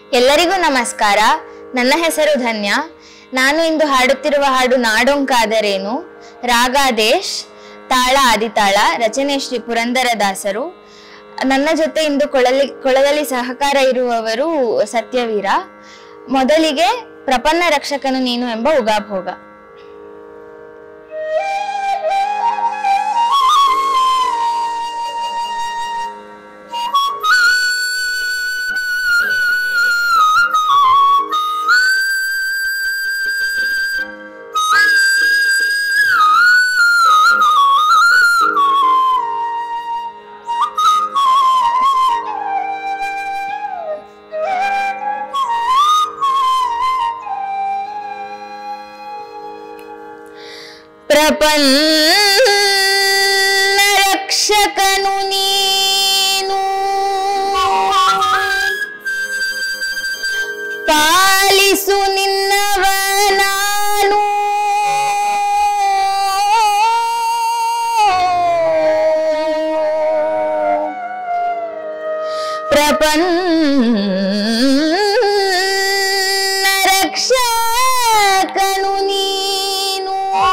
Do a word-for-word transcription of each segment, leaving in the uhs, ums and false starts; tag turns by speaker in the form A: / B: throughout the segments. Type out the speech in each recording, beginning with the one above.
A: ಎಲ್ಲರಿಗೂ ನಮಸ್ಕಾರ. ನನ್ನ ಹೆಸರು ಧನ್ಯ. ನಾನು ಇಂದು ಹಾಡುತ್ತಿರುವ ಹಾಡು ನಾಡೊಂಕಾದರೇನು, ರಾಗಾದೇಶ್, ತಾಳ ಆದಿತಾಳ, ರಚನೆ ಶ್ರೀ ಪುರಂದರದಾಸರು. ನನ್ನ ಜೊತೆ ಇಂದು ಕೊಳಲಿ ಕೊಳದಲ್ಲಿ ಸಹಕಾರ ಇರುವವರು ಸತ್ಯವೀರ. ಮೊದಲಿಗೆ ಪ್ರಪನ್ನ ರಕ್ಷಕನು ನೀನು ಎಂಬ ಉಗಾಭೋಗ. ಪ್ರಪನ್ನ ರಕ್ಷಕನು ನೀನು, ಪಾಲಿಸು ನಿನ್ನವ ನಾನು, ಪ್ರಪನ್ನ ರಕ್ಷಕನು ನೀನು,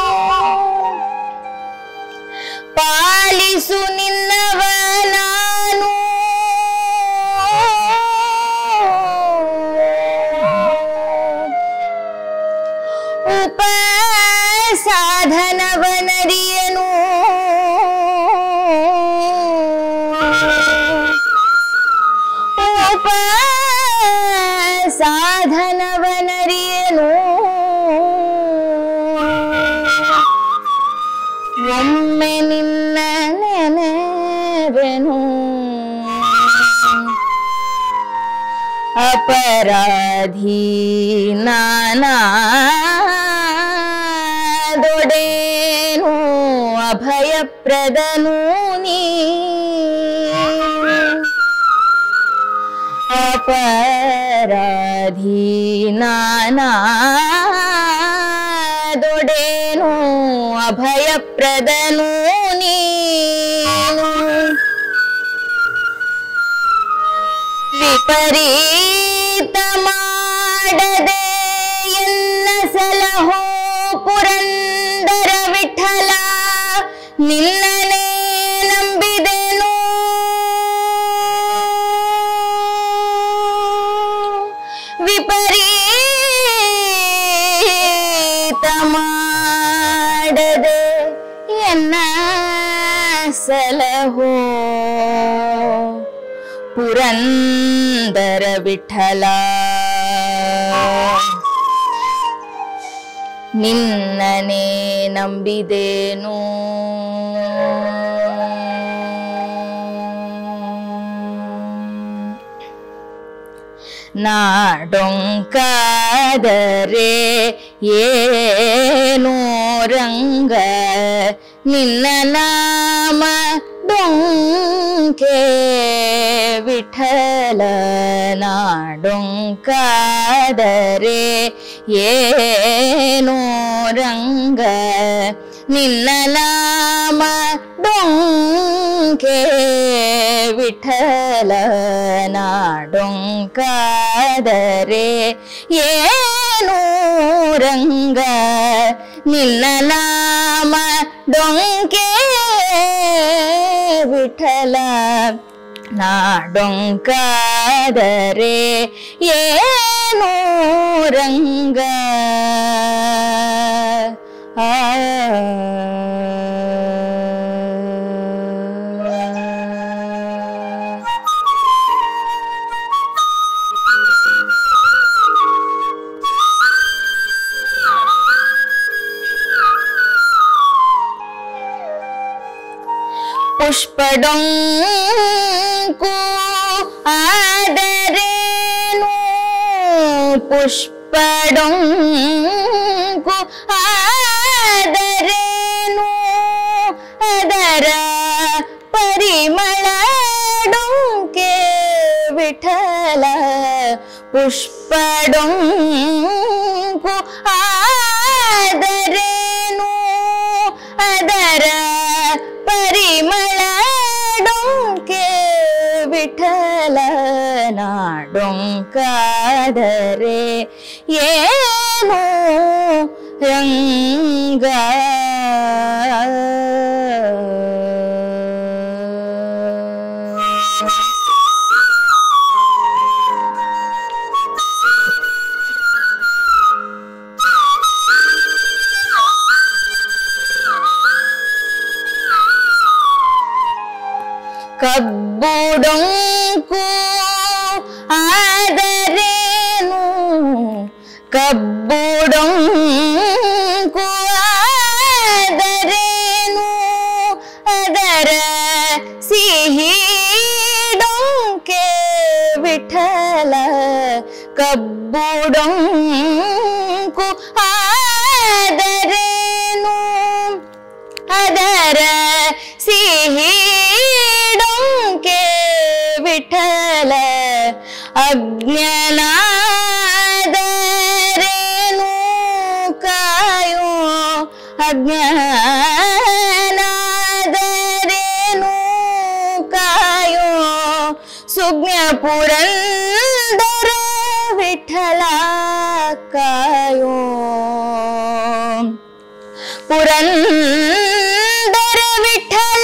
A: ಪಾಲಿಸು ನಿನ್ನವ ನಾನು, ಉಪಸಾಧನವನರಿಯನು, ಉಪಸಾಧನವನರಿಯನು, ಒಮ್ಮೆ ನಿನ್ನ ನೆನೆವೆನು, ಅಪರಾಧಿ ನಾನಾದೊಡೇನು, ಅಭಯಪ್ರದನು ನೀ, ಅಪರಾಧಿ ನಾನಾದೊಡೇನು, ಅಭಯಪ್ರದನು ನೀನು, ವಿಪರೀತ ಮಾಡದೆ ಎನ್ನ ಸಲಹೋ ಪುರಂದರ ವಿಠಲ, ನಿನ್ನನೇ ನಂಬಿದೆನು, ವಿಪರೀತ ಮಾಡದೆ ಎನ್ನ ಸಲಹೋ ಪುರಂದರ ವಿಠಲ, ನಿನ್ನನೇ ನಂಬಿದೆನು, ನಾಡೊಂಕಾದರೆ ಏನೋ ರಂಗ, ನಿನ್ನ ನಾಮ ಡೊಂಕೆ ವಿಠಲ, ನಾಡೊಂಕಾದರೆ ಏನೋ ರಂಗ, ನಿನ್ನ ನಾಮ ಡೊಂಕೆ ವಿಠಲ, ನಾಡೊಂಕಾದರೆ ಏನೋ ರಂಗ, ನಿನ್ನ ನಾಮ ಡೊಂಕೆ ವಿಠಲ, ನಾಡೊಂಕಾದರೆ ಏನೋ ರಂಗ. ಆ ಪುಷ್ಪಡೊಂಕು ಆದರೇನು, ಪುಷ್ಪಡೊಂಕು ಆದರೇನು, ಅದರ ಪರಿಮಳ ಡೊಂಕೆ ವಿಠಲ, ಪುಷ್ಪಡೊಂಕು ಆದರೇನು, ಅದರ ಪರಿಮಳ ಡೊಂಕೆ ವಿಠಲ ನಾಡೊಂಕಾದರೆ ಏನು ರಂಗ ಕಬ್ಬುಡೊಂಕು ಆದರೇನು ಕಬ್ಬುಡೊಂಕು ಆದರೇನು ಅದರ ಸಿಹಿ ಡೊಂಕೆ ವಿಠಲ ಕಬ್ಬುಡೊಂಕು ಆದರೇನು ಅದರ ಸಿಹಿ ವಿಠಲ ಅಜ್ಞಾನಾದರೇನು ಕಾಯೋ ಅಜ್ಞಾನಾದರೇನು ಕಾಯೋ ಸುಜ್ಞ ಪುರಂದರ ವಿಠಲ ಕಾಯೋ ಪುರಂದರ ವಿಠಲ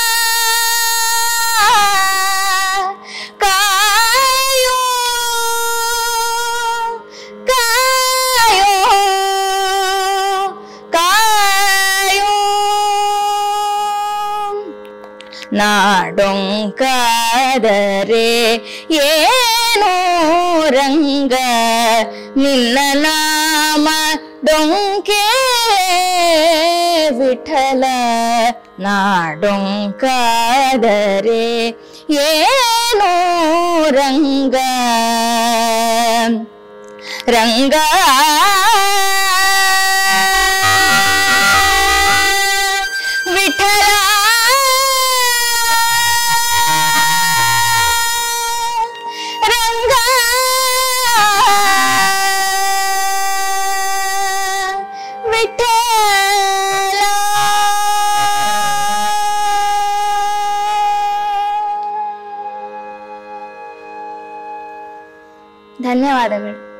A: ನಾಡೊಂಕಾದರೆ ಏನೋ ರಂಗ ನಿನ್ನ ನಾಮ ಡೊಂಕೆ ವಿಠಲ ನಾಡೊಂಕಾದರೆ ಏನೋ ರಂಗ ರಂಗ ವಿಠಲ ಧನ್ಯವಾದಗಳು.